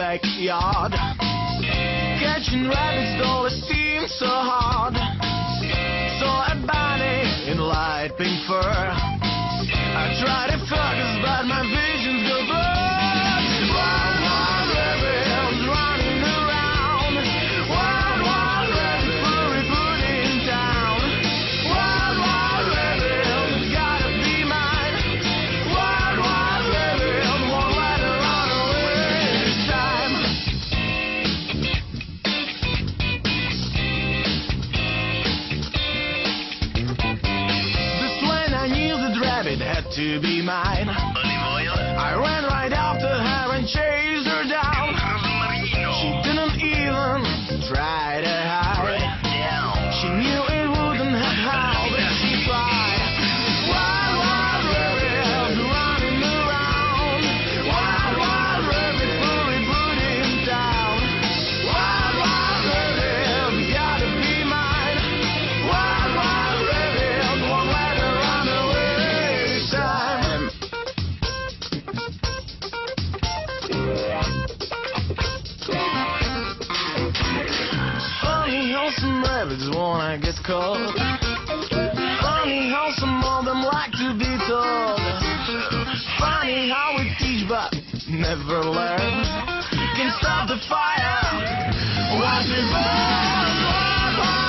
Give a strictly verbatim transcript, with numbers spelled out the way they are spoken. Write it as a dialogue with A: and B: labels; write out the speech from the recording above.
A: backyard. Catching rabbits though it seems so hard. Saw a bunny in light pink fur. I tried to focus but my visions go blurred. Wild, wild rabbits running around. Wild, wild rabbits furry putting down. Wild, wild rabbits gotta be mine. Wild, wild rabbits won't let her run away this time. This when I knew that rabbit had to be mine. I ran right after her and chased her down. She didn't even try to hide. She knew it wouldn't have how, but she tried. Wild, wild rabbit running around. Wild, wild rabbit fully putting down. Wild, wild rabbit gotta be mine. Wild, wild rabbit won't let her run away this time. Funny how some rabbits wanna get caught. Funny how some of them like to be told. Funny how we teach but never learn. Can stop the fire. Watch it burn.